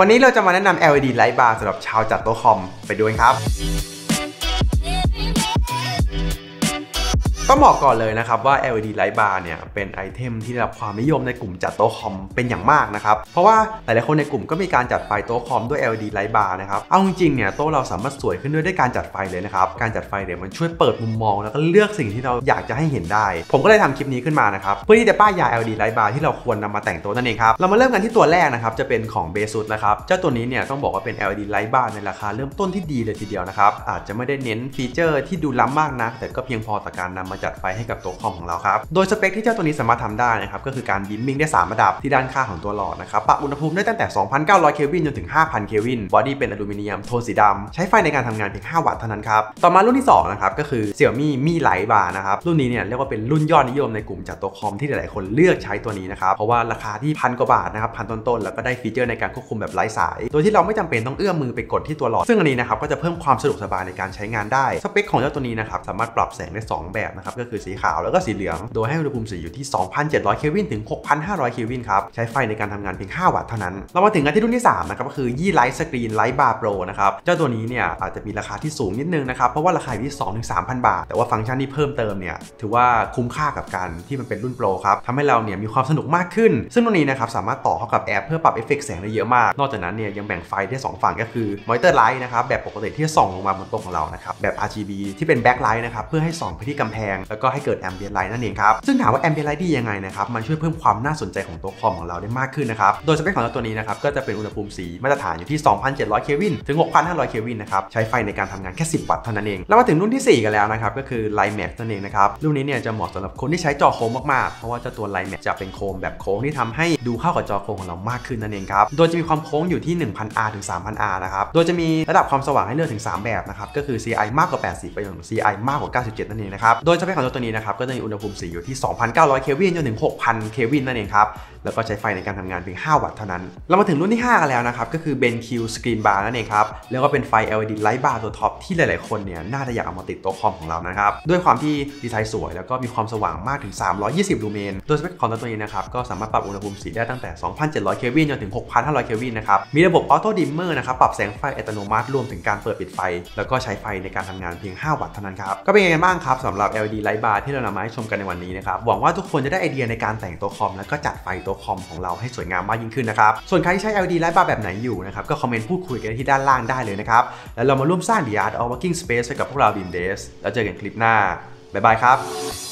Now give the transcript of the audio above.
วันนี้เราจะมาแนะนำ LED Light Bar สำหรับชาวจัดโต๊ะคอมไปดูกันครับต้องบอกก่อนเลยนะครับว่า LED Light Bar เนี่ยเป็นไอเทมที่ได้รับความนิยมในกลุ่มจัดโต๊ะคอมเป็นอย่างมากนะครับเพราะว่าหลายๆคนในกลุ่มก็มีการจัดไฟโต๊ะคอมด้วย LED Light Bar นะครับเอาจริงๆเนี่ยโต๊ะเราสามารถสวยขึ้นด้วยการจัดไฟเลยนะครับการจัดไฟเนี่ยมันช่วยเปิดมุมมองแล้วก็เลือกสิ่งที่เราอยากจะให้เห็นได้ผมก็เลยทำคลิปนี้ขึ้นมานะครับเพื่อที่จะป้ายยา LED Light Bar ที่เราควรนำมาแต่งโต๊ะนั่นเองครับเรามาเริ่มกันที่ตัวแรกนะครับจะเป็นของ Basewood นะครับเจ้าตัวนี้เนี่ยต้องบอกว่าเป็น LED Light Bar ในราคาเริ่มต้นที่ดีเลยทีเดียวนะครับอาจจะไม่ได้เน้นฟีเจอร์ที่ดูล้ำมากนักแต่ก็เพียงพอต่อการนำมาจัดไฟให้กับโต๊ะคอมของเราครับโดยสเปคที่เจ้าตัวนี้สามารถทำได้นะครับก็คือการดิมมิ่งได้3ระดับที่ด้านข้างของตัวหลอดนะครับปรับอุณหภูมิได้ตั้งแต่ 2,900 เคลวินจนถึง 5,000 เคลวินบอดี้เป็นอลูมิเนียมโทนสีดำใช้ไฟในการทำงานเพียง 5 วัตต์เท่านั้นครับต่อมารุ่นที่2นะครับก็คือ Xiaomi Mi Light Bar นะครับรุ่นนี้เนี่ยเรียกว่าเป็นรุ่นยอดนิยมในกลุ่มจัดโต๊ะคอมที่หลายๆคนเลือกใช้ตัวนี้นะครับเพราะว่าราคาที่1,000 กว่าบาทนะครับพันต้นๆแล้วก็ได้ฟีเจอร์ในการควบคุมแบบไร้สายโดยที่เราไม่จำเป็นต้องเอื้อมมือไปกดที่ตัวหลอดซึ่งอันนี้นะครับก็จะเพิ่มความสะดวกสบายในการใช้งานได้สเปคของเจ้าตัวนี้นะครับสามารถปรับแสงได้2แบบนะครับก็คือสีขาวแล้วก็สีเหลืองโดยให้อุณหภูมิอยู่ที่ 2,700 เคลวินถึง 6,500 เคลวินครับใช้ไฟในการทำงานเพียง 5 วัตต์เท่านั้นเรามาถึงกันที่รุ่นที่3นะครับก็คือ Yeelight Screen Light Bar Pro นะครับเจ้าตัวนี้เนี่ยอาจจะมีราคาที่สูงนิดนึงนะครับเพราะว่าราคาอยู่ที่ 2-3,000 บาทแต่ว่าฟังก์ชันที่เพิ่มเติมเนี่ยถือว่าคุ้มค่ากับการที่มันเป็นรุ่นโปรครับทำให้เราเนี่ยมีความสนุกมากขึ้นซึ่งตัวนี้นะครับสามารถต่อเข้ากับแอปเพื่อปรับเอฟเฟกต์แสงได้เยอะมากนอกจากนั้นเนี่ยยังแบ่งไฟได้2ฝั่งก็คือ Monitor Light นะครับแบบปกติที่จะส่องลงมาบนโต๊ะของเรานะครับแบบ RGB ที่เป็น Backlight นะครับเพื่อให้ส่องไปที่กำแพงแล้วก็ให้เกิด Ambient Light นั่นเองครับซึ่งถามว่า Ambient Light ดียังไงนะครับมันช่วยเพิ่มความน่าสนใจของโต๊ะคอมของเราได้มากขึ้นนะครับโดยสเปคของตัวนี้นะครับก็จะเป็นอุณหภูมิสีมาตรฐานอยู่ที่ 2,700 เคลวินถึง 6,500 เคลวินนะครับใช้ไฟในการทำงานแค่10 วัตต์เท่านั้นเองแล้วมาถึงรุ่นที่4กันแล้วนะครับก็คือ Light Max นั่นเองนะครับรุ่นนี้เนี่ยจะเหมาะสำหรับคนที่ใช้จอโค้งมากๆเพราะว่าเจ้าตัว Light Max จะเป็นโค้งแบบโค้งที่ทำให้ดูเข้ากับจอโค้งของเรามากขึ้นนั่นเองครับโดยจะมีความโค้งอยู่ที่ 1,000R ถึง 3,000R นะครับโดยจะมีระดับความสว่างให้เลือกถึง3แบบนะครับก็คือ CI มากกว่า80ไปจนถึง CI มากกว่า97นั่นเองนะครับโดยสเปคของตัวนี้นะครับก็จะมีอุณหภูมิสีอยู่ที่ 2,900 เคลวินจนถึง 6,000 เคลวินนั่นเองครับแล้วก็ใช้ไฟในการทำงานเพียง 5 วัตต์เท่านั้นเรามาถึงรุ่นที่5กันแล้วนะครับก็คือ BenQ Screen Bar นั่นเองครับแล้วก็เป็นไฟ LED Light Bar ตัวท็อปที่หลายๆคนเนี่ยน่าจะอยากเอามาติดโต๊ะคอมของเรานะครับด้วยความที่ดีไซน์สวยแล้วก็มีความสว่างมากถึง320ลูเมนโดยสเปคของตัวนี้นะครับก็สามารถปรับอุณหภูมิสีได้ตั้งแต่ 2,700 เคลวินจนถึง 6,500 เคลวินนะครับมีระบบ Auto Dimmer นะครับปรับแสงไฟอัตโนมัติรวมถึงการเปิดปิดไฟแล้วก็ใช้ไฟในการทำงานเพียง 5 วัตต์เท่านั้นครับก็เป็นยังไงบ้างครับสำหรับ LED Light Bar ที่เรานำมาให้ชมกันในวันนี้นะครับหวังว่าทุกคนจะได้ไอเดียในการแต่งโต๊ะคอมแล้วก็จัดไฟโต๊ะคอมของเราให้สวยงามมากยิ่งขึ้นนะครับส่วนใครที่ใช้ LED Light Bar แบบไหนอยู่นะครับก็คอมเมนต์พูดคุยกันที่ด้านล่างได้เลยนะครับแล้วเรามาร่วมสร้าง The Art of Working Space ไปกับพวกเรา Beam Days แล้วเจอกันคลิปหน้าบ๊ายบายครับ